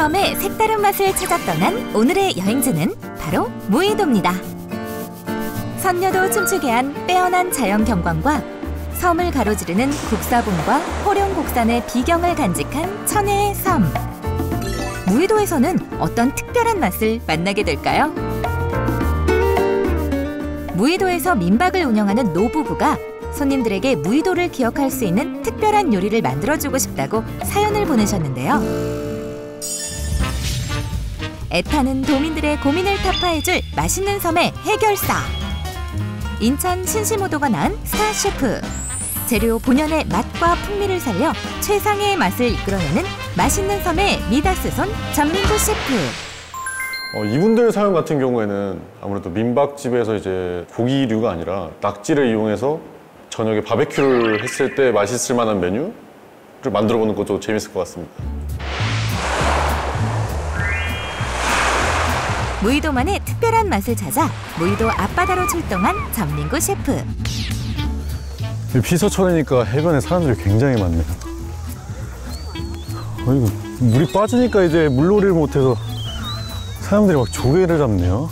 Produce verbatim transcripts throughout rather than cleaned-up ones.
섬의 색다른 맛을 찾아 떠난 오늘의 여행지는 바로 무이도입니다. 선녀도 춤추게 한 빼어난 자연 경관과 섬을 가로지르는 국사봉과 호룡곡산의 비경을 간직한 천혜의 섬. 무이도에서는 어떤 특별한 맛을 만나게 될까요? 무이도에서 민박을 운영하는 노부부가 손님들에게 무이도를 기억할 수 있는 특별한 요리를 만들어주고 싶다고 사연을 보내셨는데요. 애타는 도민들의 고민을 타파해줄 맛있는 섬의 해결사. 인천 신시모도가 낳은 스타 셰프. 재료 본연의 맛과 풍미를 살려 최상의 맛을 이끌어내는 맛있는 섬의 미다스손 전민구 셰프. 어, 이분들 사연 같은 경우에는 아무래도 민박집에서 이제 고기류가 아니라 낙지를 이용해서 저녁에 바베큐를 했을 때 맛있을 만한 메뉴를 만들어 보는 것도 재밌을 것 같습니다. 무이도만의 특별한 맛을 찾아 무이도 앞바다로 출동한 전민구 셰프. 피서철이니까 해변에 사람들이 굉장히 많네요. 어이구, 물이 빠지니까 이제 물놀이를 못해서 사람들이 막 조개를 잡네요.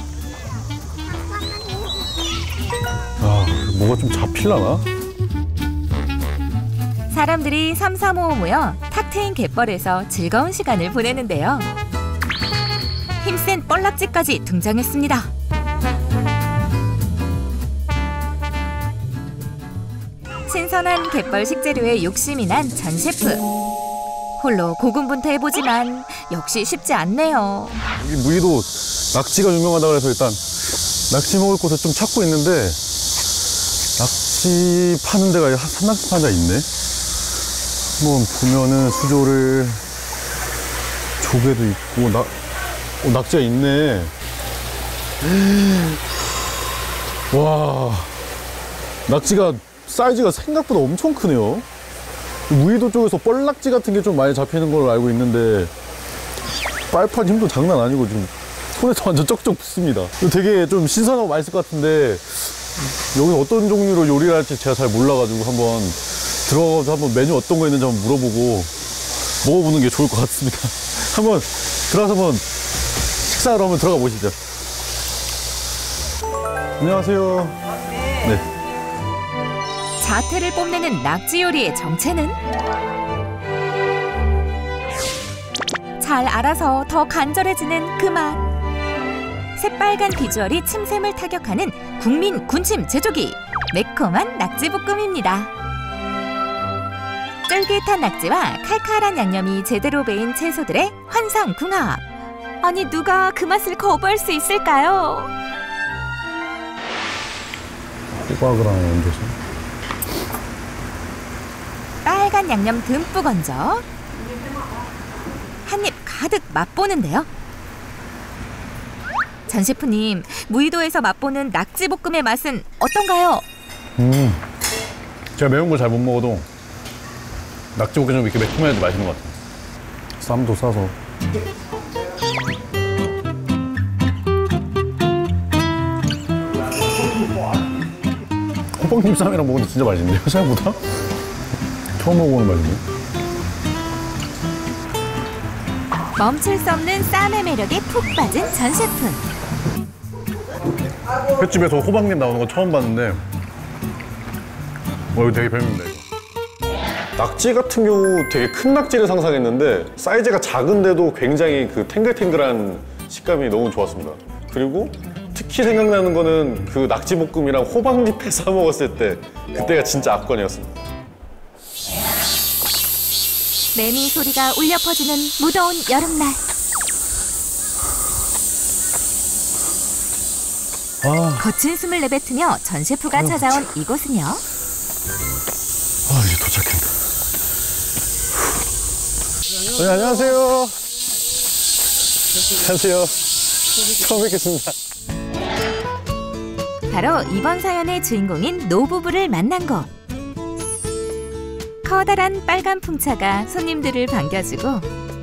아, 뭐가 좀 잡힐라나? 사람들이 삼삼오오 모여 탁 트인 갯벌에서 즐거운 시간을 보내는데요. 힘센 뻘락지까지 등장했습니다. 신선한 갯벌 식재료에 욕심이 난 전 셰프. 홀로 고군분투해보지만 역시 쉽지 않네요. 여기 무이도 낙지가 유명하다 그래서 일단 낙지 먹을 곳을 좀 찾고 있는데 낙지 파는 데가 산낙지 파는 데가 있네. 한번 보면은 수조를 조개도 있고 나, 어, 낙지가 있네. 와, 낙지가 사이즈가 생각보다 엄청 크네요. 무이도 쪽에서 뻘낙지 같은 게 좀 많이 잡히는 걸로 알고 있는데 빨판 힘도 장난 아니고 지금 손에서 완전 쩍쩍 붙습니다. 되게 좀 신선하고 맛있을 것 같은데 여기 어떤 종류로 요리를 할지 제가 잘 몰라가지고 한번 들어가서 한번 메뉴 어떤 거 있는지 한번 물어보고 먹어보는 게 좋을 것 같습니다. 한번 들어가서 한번 식사하러 한번 들어가 보시죠. 안녕하세요. 네. 자태를 뽐내는 낙지 요리의 정체는? 잘 알아서 더 간절해지는 그 맛. 새빨간 비주얼이 침샘을 타격하는 국민 군침 제조기. 매콤한 낙지볶음입니다. 쫄깃한 낙지와 칼칼한 양념이 제대로 배인 채소들의 환상궁합. 아니 누가 그 맛을 거부할 수 있을까요? 호박을 하나 얹어서 빨간 양념 듬뿍 얹어 한 입 가득 맛보는데요. 전 셰프님, 무이도에서 맛보는 낙지볶음의 맛은 어떤가요? 음, 제가 매운 걸 잘 못 먹어도 낙지볶음 좀 이렇게 매콤해도 맛있는 것 같아요. 쌈도 싸서. 호박잎 쌈이랑 먹으면 진짜 맛있는데요, 생각보다? 처음 먹어보는 맛이네. 멈출 수 없는 쌈의 매력에 푹 빠진 전 셰프. 횟집에서 호박잎 나오는 거 처음 봤는데 어, 이거 되게 별미입니다, 이거. 낙지 같은 경우 되게 큰 낙지를 상상했는데 사이즈가 작은데도 굉장히 그 탱글탱글한 식감이 너무 좋았습니다. 그리고 특히 생각나는 거는 그 낙지볶음이랑 호박잎에 싸 먹었을 때 그때가 진짜 압권이었습니다. 매미 소리가 울려 퍼지는 무더운 여름날. 아, 거친 숨을 내뱉으며 전 셰프가 아유, 찾아온 이곳은요. 아, 이제 도착했다. 네, 안녕하세요. 안녕하세요. 처음 뵙겠습니다. 바로 이번 사연의 주인공인 노부부를 만난 곳. 커다란 빨간 풍차가 손님들을 반겨주고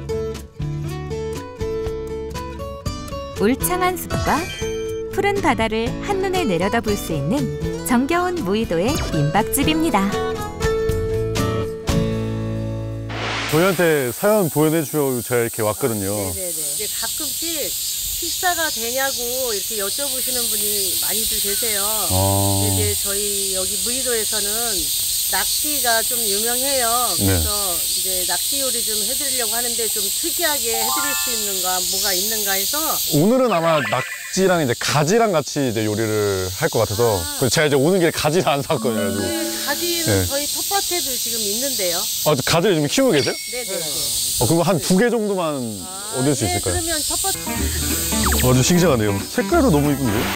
울창한 숲과 푸른 바다를 한눈에 내려다볼 수 있는 정겨운 무이도의 민박집입니다. 저희한테 사연 보내주셔서 제가 이렇게 왔거든요. 아, 네네네. 이제 가끔씩 식사가 되냐고 이렇게 여쭤보시는 분이 많이들 계세요. 아. 근데 이제 저희 여기 무의도에서는 낙지가 좀 유명해요. 그래서 이제 낙지 요리 좀 해드리려고 하는데 좀 특이하게 해드릴 수 있는가 뭐가 있는가 해서 오늘은 아마 낙지랑 이제 가지랑 같이 이제 요리를 할 것 같아서 아. 그래서 제가 이제 오는 길에 가지를 안 샀거든요. 그래가지고. 그 가지는 네. 저희 텃밭에도 지금 있는데요. 아, 저 가지를 지금 키우고 계세요? 네네. 어, 그럼 한 두 개 정도만 얻을 수 네, 있을까요? 그러면 텃밭 아주 싱싱하네요. 색깔도 너무 이쁜데요?